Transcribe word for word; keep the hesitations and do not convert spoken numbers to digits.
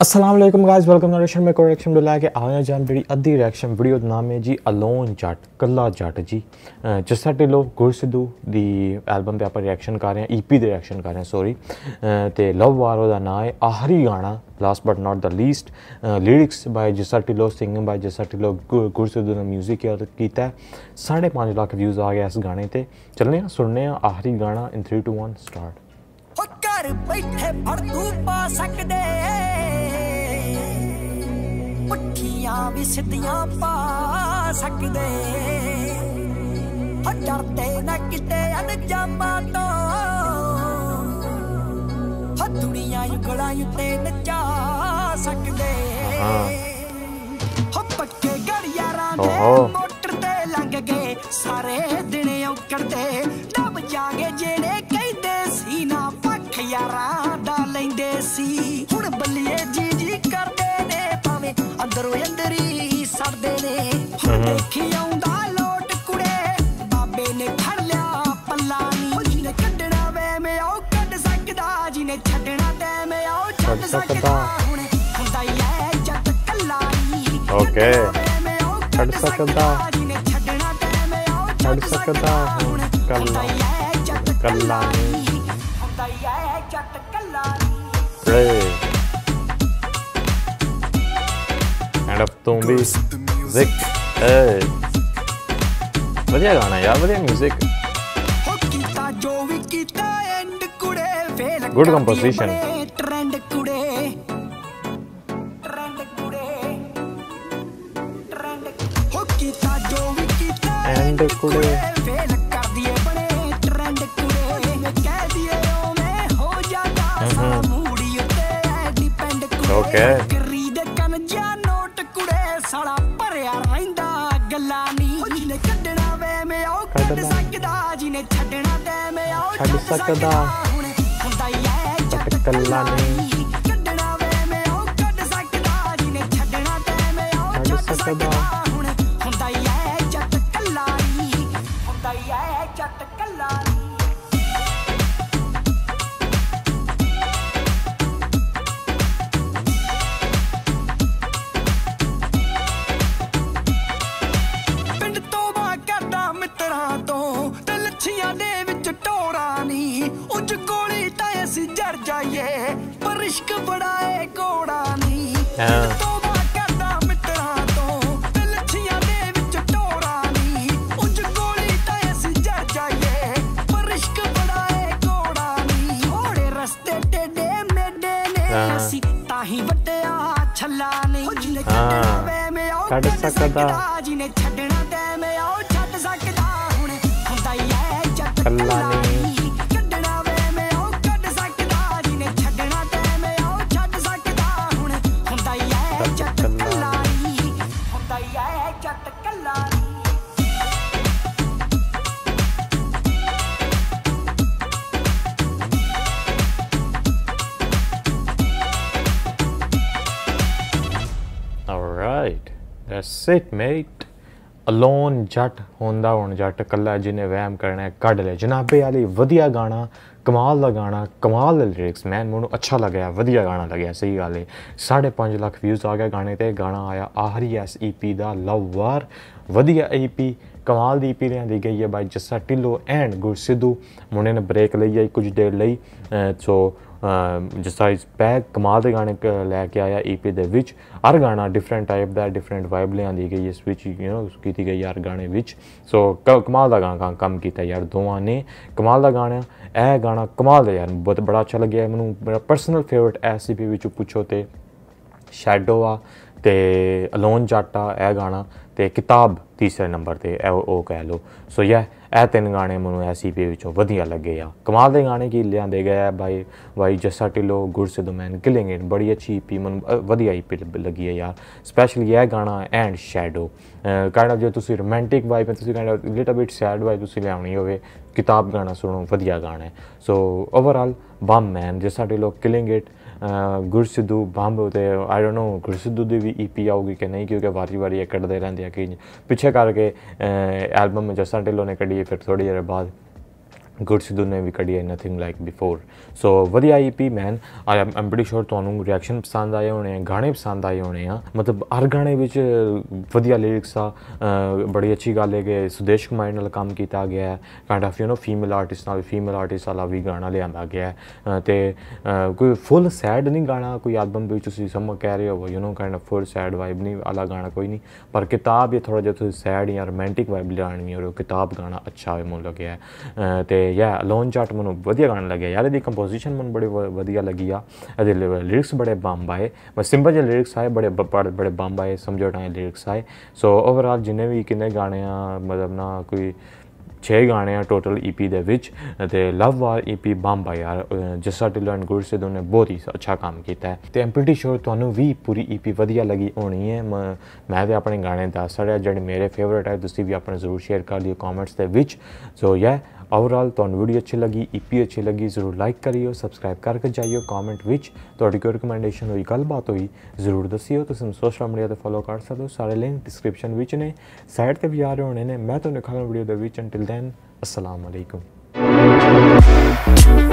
अस्सलाम वालेकुम guys, welcome to reaction में रिएक्शन वीडियो लेके आया जान बड़ी अद्धी रिएक्शन वीडियो ਦਾ ਨਾਮ ਹੈ ਜੀ ਅਲੋਨ ਜੱਟ ਕੱਲਾ ਜੱਟ ਜੀ। ਜੱਸਾ ਢਿੱਲੋਂ ਗੁਰਸਿੱਧੂ ਦੀ ਐਲਬਮ ਤੇ ਆਪਾਂ ਰਿਐਕਸ਼ਨ ਕਰ ਰਹੇ ਹਾਂ, ਈਪੀ ਦੇ ਰਿਐਕਸ਼ਨ ਕਰ ਰਹੇ ਹਾਂ ਸੌਰੀ। ਤੇ ਲਵ ਵਾਰ ਉਹਦਾ ਨਾਮ ਹੈ। ਆਖਰੀ ਗਾਣਾ last but not the least, lyrics by Jassa Dhillon, singing by Jassa Dhillon, Gursidhu ਨੇ ਮਿਊਜ਼ਿਕ ਕੀਤਾ। साढ़े पाँच लाख व्यूज़ आ गया इस गाने ते। चलने हैं सुनने हैं आखिरी गाना in three two one start. घर बैठे फड़कू पा सकदे, पुठियां भी सिद्धियां पा सकदे, डरते न किते अनजामां तो, दुनिया युगला युते नचा सकदे। पक्के गड़ियारां दे मोटर ते लंघ गए, सारे दिन औकड़दे दब जागे जेड़े कहंदे सी ना पख यारां दा लैंदे सी। हुण बल्लिए जी जी करदे ने भावें अंदरों अंदरी सड़दे ने। हुण देखी आउंदा लोट कुड़े, बाबे ने फड़ लिया पल्ला नी। जिने कड्डना वे मैं ओ कड्ड सकदा, जिने छड्डना ते मैं ओ छड्ड सकदा। हुण हुंदा ही ऐ जट कल्ला नी। ओके छड्ड सकदा, छड्ड सकदा हुण कल्ला कल्ला नी। एंड अब तुम भी म्यूजिक बढ़िया गाना यार, बढ़िया म्यूजिक, गुड कंपोजिशन। एंड कुड़े ओके छड्ड सकदा कल्ला नहीं, छड्ड सकदा। परिश्क बड़ाए कोड़ा नी, तोबा करदा मित्तरां तो ते लच्छियां दे विच टोरा नी। उज गोली तां असीं जर जाइए, परिश्क बड़ाए कोड़ा नी। थोड़े रस्ते टेढ़े मेढे ने असीं ताही वट्टिया छल्ला नी। जिने कड्डना वे मैं ओ कड्ड सकदा, जिने छड्डना ते मैं ओ छड्ड सकदा। हुण हुंदा ही ऐ जट कल्ला नी। Alright, that's it mate। Alone जट होंदा हुण जट कल्ला, जिन्हें वहम करना है कढ़ ले। जनाबे वाली वधिया गाना, कमाल का गाना, कमाल के लिरिक्स। मैन मैनू अच्छा लग्या, वधिया गाना लग्या, सही गल है। साढ़े पाँच लाख व्यूज़ आ गया गाने ते। गाना आया आखरी इस ई पी का लव वार, वधिया ई पी, कमाल की ई पी लियांदी गई है बाय जस्सा ढिल्लों एंड गुरसिद्धू। मुंडे ने ब्रेक लई है कुछ देर लई, सो जस्सा इस बैग कमाल के गाने लैके आया ई पी दे विच। हर गाना डिफरेंट टाइप का, डिफरेंट वाइब लियांदी गई इस विच, यू नो की गई हर गाने विच। सो कमाल का गाना कम किया यार दोवां ने, कमाल का गाना। यह गाना कमाल का यार, बहुत बड़ा अच्छा लग्या मैनू। मेरा personal favourite S E P विचों पुछो तो शैडो आ ते अलोन जट आ, यह गाना ते किताब तीसरे नंबर पर ओ कह लो। सो यह ए तीन गाने मैं एस ई पी विचों वधिया लगे आ। कमाल के गाने की लियांदे गए by by Jassa Dhillon, Gursidhu man killing it. बड़ी अच्छी ई पी मैं वधिया ई पी लगी है यार, स्पैशली यह गाना एंड शैडो। काइंड ऑफ जो तुसी रोमांटिक वाइब है, तुसी kind of little bit sad vibe तुसी लियानी होवे, किताब गाना सुनो, वधिया गाना है। So overall bomb man, Jassa Dhillon killing it. Gursidhu bomb होते आई डोंट नो गुरसिद्धू की भी ई पी आऊगी कि नहीं, क्योंकि वारी वारी कटते रहते हैं कि पिछे करके एल्बम जस्सा ढिल्लों ने कढ़ी, फिर थोड़ी देर बाद गुड सिद्धू ने भी कड़ी है नथिंग लाइक बिफोर। सो वधिया EP man, I am am बड़ी श्योर तुहानू रिएक्शन पसंद आए होने, गाने पसंद आए होने आ, मतलब हर गाने विच वधिया लिरिक्स आ, बड़ी अच्छी गल है कि सुदेश कुमार नाल काम किया गया है, kind of you know female artist नाल फीमेल आर्टिस्ट वाला भी गाना लिया गया है, तो कोई फुल सैड नहीं गाना कोई एल्बम भी तुसीं समझ कह रहे हो, you know kind of full sad vibe नहीं वाला गाना कोई नहीं, पर किताब ये थोड़ा जिहा सैड या रोमांटिक वाइब लानी हो किताब गाना अच्छा है मुझे लगे है। तो या अलोन जट मैं वधिया गाना लगे यार, ये कंपोजिशन मैं बड़ी वधिया लगी आ, लिरिक्स बड़े बंब आए, बस सिंपल जे लिरिक्स आए बड़े बड़े बंब आए, समझौट आए लिरिक्स आए। सो ओवरऑल जिन्हें भी किन्ने गाने आ मतलब ना कोई छे गाने आ टोटल ई पी दे love war E P bomb आ यार, जस्सा ढिल्लों एंड गुड सिद्धू ने बहुत ही अच्छा काम किया है। तो एम प्रीटी श्योर तुहानू भी पूरी ई पी वधिया लगी होनी है। मैं तो अपने गाने दस छड़िया जेह्ड़े मेरे फेवरेट है, तुसीं भी अपने जरूर शेयर कर लियो कॉमेंट्स के विच। सो या ओवरऑल तुहानू वीडियो अच्छी लगी, ई पी अच्छी लगी, जरूर लाइक करियो, सबसक्राइब करके जाइयो, कॉमेंट विच तुहाडी कोई रिकमेंडेशन हुई गलबात हुई जरूर दसियो। तुसीं सोशल मीडिया पर फॉलो कर सकते हो, सारे लिंक डिस्क्रिप्शन विच ने, साइड पर भी आ रहे होने ने। मैं तुहानू दिखाना वीडियो दे विच। अंटिल दैन अस्सलाम वालेकुम।